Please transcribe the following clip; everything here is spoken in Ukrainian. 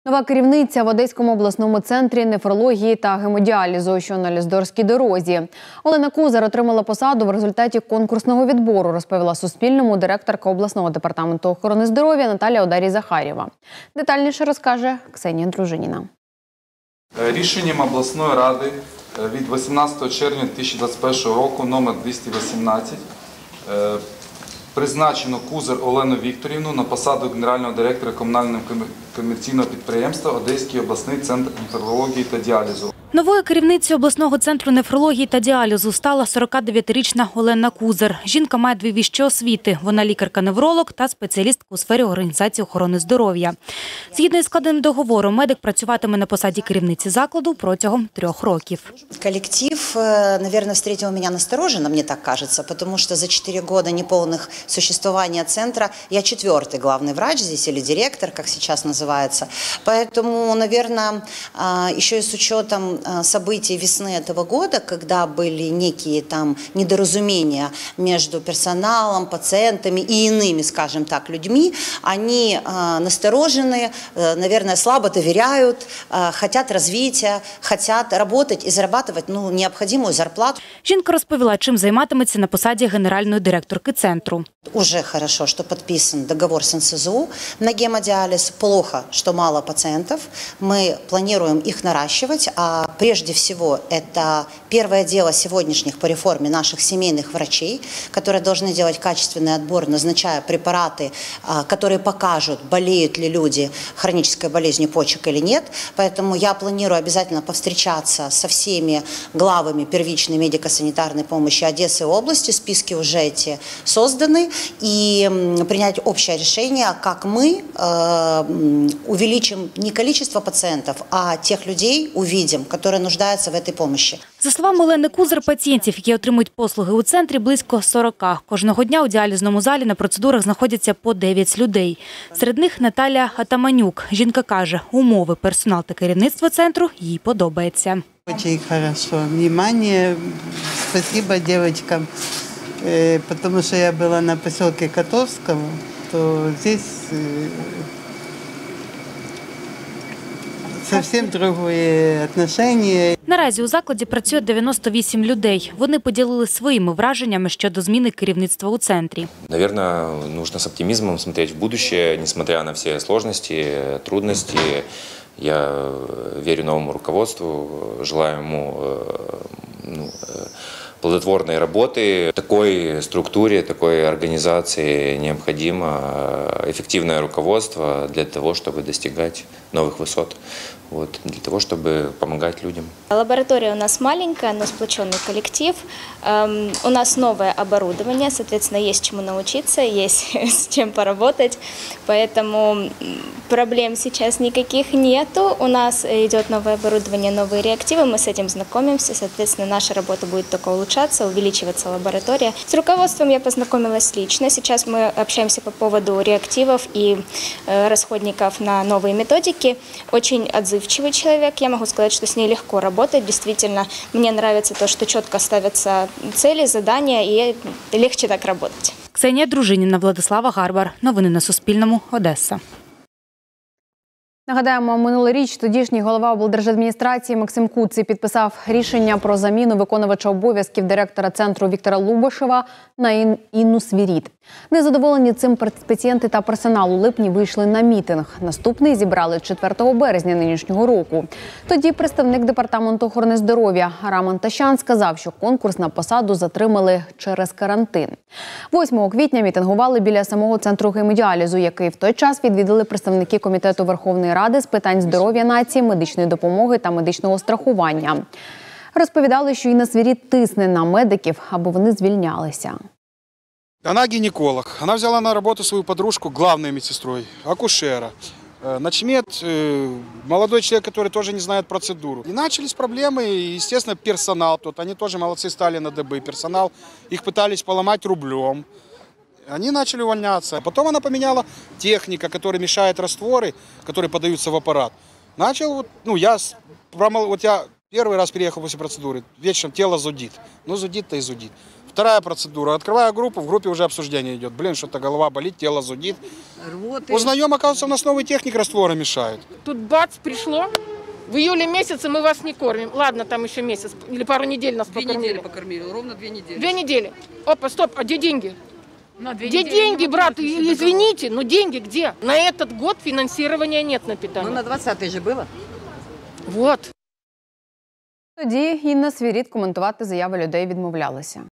Нова керівниця в Одеському обласному центрі нефрології та гемодіалізу, що на Ліздорській дорозі. Олена Кузар отримала посаду в результаті конкурсного відбору, розповіла Суспільному директорка обласного департаменту охорони здоров'я Наталія Одарій-Захарєва. Детальніше розкаже Ксенія Дружиніна. Рішенням обласної ради від 18 червня 2021 року номер 218 призначено Кузар Олену Вікторівну на посаду генерального директора комунального комерційного підприємства Одеський обласний центр нефрології та діалізу. Новою керівницею обласного центру нефрології та діалізу стала 49-річна Олена Кузар. Жінка має 2 вищі освіти. Вона лікарка-невролог та спеціалістка у сфері організації охорони здоров'я. Згідно із складеним договором, медик працюватиме на посаді керівниці закладу протягом 3 років. Коллектив, наверное, встретил меня настороженно, мне так кажется, потому что за 4 года неполных существования центра я 4-й главный врач здесь, или директор, как сейчас называется. Поэтому, наверное, еще и с учетом событий весны этого года, когда были некие там недоразумения между персоналом, пациентами и иными, скажем так, людьми, они насторожены, наверное, слабо доверяют, хотят развития, хотят работать и зарабатывать необходимую зарплату. Жінка розповіла, чим займатиметься на посаді генеральної директорки центру. Уже хорошо, что подписан договор с НСЗУ на гемодиализ. Плохо, что мало пациентов. Мы планируем их наращивать, а прежде всего это первое дело сегодняшних по реформе наших семейных врачей, которые должны делать качественный отбор, назначая препараты, которые покажут, болеют ли люди хронической болезнью почек или нет. Поэтому я планирую обязательно повстречаться со всеми главами первичной медико-санитарной помощи Одессы и области. Списки уже эти созданы. И принять общее решение, как мы увеличим не количество пациентов, а тех людей увидим, которые нуждаются в этой помощи. За словами Олени Кузар, пацієнтів, які отримують послуги у центрі, близько 40. Кожного дня у діалізному залі на процедурах знаходяться по 9 людей. Серед них Наталія Атаманюк. Жінка каже, умови, персонал та керівництво центру їй подобається. Дуже хорошо. Внимание, спасибо девочкам. Потому что я была на поселке Котовского, то здесь совсем другое отношение. Наразі у закладі працює 98 людей. Вони поділили своїми враженнями щодо зміни керівництва у центрі. Наверное, нужно с оптимизмом смотреть в будущее, несмотря на все сложности, трудности. Я верю новому руководству, желаю ему плодотворной работы. Такой структуре, такой организации необходимо эффективное руководство для того, чтобы достигать новых высот, для того, чтобы помогать людям. Лаборатория у нас маленькая, но сплоченный коллектив. У нас новое оборудование, соответственно, есть чему научиться, есть с чем поработать. Поэтому проблем сейчас никаких нету. У нас идет новое оборудование, новые реактивы, мы с этим знакомимся. Соответственно, наша работа будет только улучшаться, увеличиваться лаборатория. С руководством я познакомилась лично. Сейчас мы общаемся по поводу реактивов и расходников на новые методики. Очень отзывчивый человек. Я могу сказать, что с ней легко работать. Действительно, мне нравится то, что четко ставятся цели, задания, и легче так работать. Ксенія Дружиніна, Владислава Гарбар. Новини на Суспільному. Одеса. Нагадаємо, минулоріч тодішній голова облдержадміністрації Максим Куций підписав рішення про заміну виконувача обов'язків директора центру Віктора Лубашева на Інну Свірід. Незадоволені цим пацієнти та персонал у липні вийшли на мітинг. Наступний зібрали 4 березня нинішнього року. Тоді представник департаменту охорони здоров'я Роман Тащан сказав, що конкурс на посаду затримали через карантин. 8 квітня мітингували біля самого центру гемодіалізу, який в той час відвідали представники Комітету Верховної Ради з питань здоров'я нації, медичної допомоги та медичного страхування. Розповідали, що Інна Свірід тисне на медиків, аби вони звільнялися. Она гинеколог. Она взяла на работу свою подружку главной медсестрой, акушера. Начмед, молодой человек, который тоже не знает процедуру. И начались проблемы, и, естественно, персонал. Тут они тоже молодцы стали на дыбы. Персонал, их пытались поломать рублем. Они начали увольняться. Потом она поменяла техника, которая мешает растворы, которые подаются в аппарат. Начал, я первый раз приехал после процедуры, вечером тело зудит. Зудит-то и зудит. Вторая процедура. Открываю группу, в группе уже обсуждение идет. Блин, что-то голова болит, тело зудит. Узнаем, оказывается, у нас новый техник раствора мешает. Тут бац, пришло. В июле месяце мы вас не кормим. Ладно, там еще месяц или пару недель нас покормили. 2 недели покормили, ровно 2 недели. 2 недели. Опа, стоп, а где деньги? Где деньги, брат? Извините, но деньги где? На этот год финансирования нет на питание. Ну, на 20-й же было. Вот. Тоді Інна Свірід коментувати заяви людей відмовлялася.